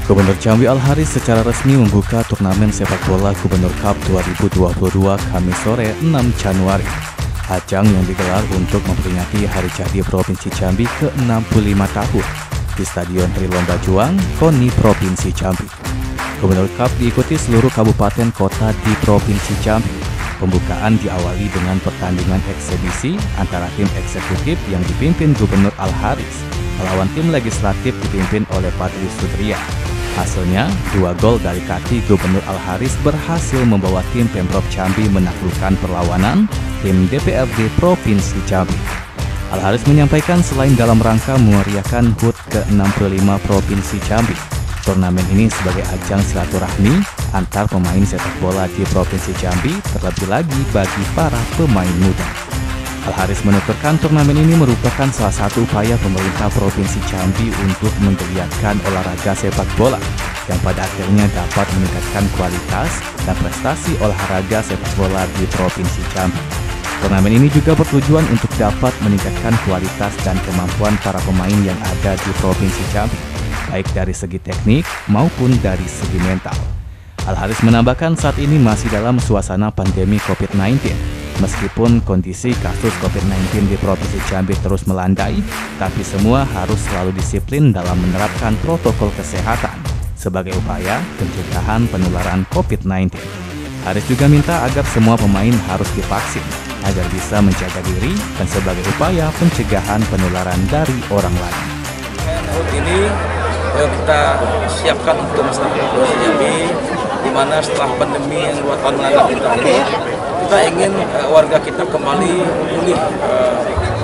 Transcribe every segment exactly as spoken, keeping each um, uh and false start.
Gubernur Jambi Al-Haris secara resmi membuka turnamen sepak bola Gubernur Cup dua ribu dua puluh dua Kamis sore enam Januari. Ajang yang digelar untuk memperingati Hari Jadi Provinsi Jambi ke enam puluh lima tahun di Stadion Hari Lomba Juang, Koni, Provinsi Jambi. Gubernur Cup diikuti seluruh kabupaten kota di Provinsi Jambi. Pembukaan diawali dengan pertandingan eksebisi antara tim eksekutif yang dipimpin Gubernur Al-Haris melawan tim legislatif dipimpin oleh Patri Sutria. Hasilnya, dua gol dari kaki Gubernur Al-Haris berhasil membawa tim Pemprov Jambi menaklukkan perlawanan tim D P R D Provinsi Jambi. Al-Haris menyampaikan selain dalam rangka memeriahkan H U T ke enam puluh lima Provinsi Jambi, turnamen ini sebagai ajang silaturahmi antar pemain sepak bola di Provinsi Jambi, terlebih lagi bagi para pemain muda. Al-Haris menuturkan turnamen ini merupakan salah satu upaya pemerintah Provinsi Jambi untuk menggeliatkan olahraga sepak bola yang pada akhirnya dapat meningkatkan kualitas dan prestasi olahraga sepak bola di Provinsi Jambi. Turnamen ini juga bertujuan untuk dapat meningkatkan kualitas dan kemampuan para pemain yang ada di Provinsi Jambi, baik dari segi teknik maupun dari segi mental. Al-Haris menambahkan saat ini masih dalam suasana pandemi covid sembilan belas. Meskipun kondisi kasus covid sembilan belas di Provinsi Jambi terus melandai, tapi semua harus selalu disiplin dalam menerapkan protokol kesehatan sebagai upaya pencegahan penularan covid sembilan belas. Haris juga minta agar semua pemain harus divaksin agar bisa menjaga diri dan sebagai upaya pencegahan penularan dari orang lain. Ini kita siapkan untuk masyarakat Provinsi Jambi, di mana setelah pandemi yang dua tahun melanda kita ini, kita ingin uh, warga kita kembali pulih uh,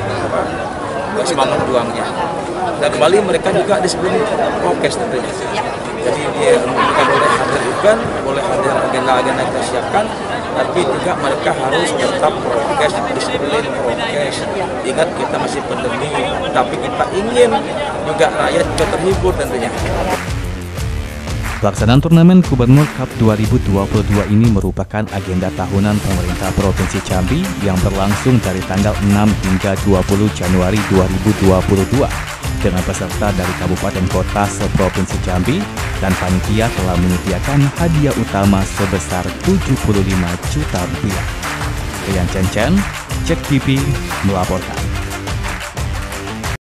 semangat juangnya, dan kembali mereka juga disiplin prokes tentunya. Jadi dia mereka boleh hadirkan, boleh hadir agenda-agenda yang kita siapkan, tapi juga mereka harus tetap prokes, disiplin prokes. Ingat kita masih pandemi, tapi kita ingin juga rakyat juga terhibur tentunya. Pelaksanaan turnamen Gubernur Cup dua ribu dua puluh dua ini merupakan agenda tahunan pemerintah Provinsi Jambi yang berlangsung dari tanggal enam hingga dua puluh Januari dua ribu dua puluh dua dengan peserta dari kabupaten kota se-Provinsi Jambi, dan panitia telah menyediakan hadiah utama sebesar tujuh puluh lima juta rupiah. Rian Chen Chen, Cek T V melaporkan.